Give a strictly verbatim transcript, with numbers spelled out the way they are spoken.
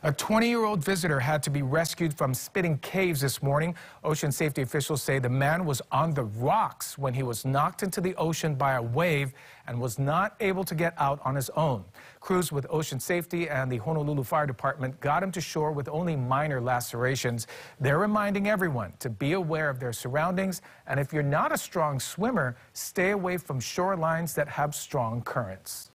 A twenty-year-old visitor had to be rescued from spitting caves this morning. Ocean safety officials say the man was on the rocks when he was knocked into the ocean by a wave and was not able to get out on his own. Crews with Ocean Safety and the Honolulu Fire Department got him to shore with only minor lacerations. They're reminding everyone to be aware of their surroundings, and if you're not a strong swimmer, stay away from shorelines that have strong currents.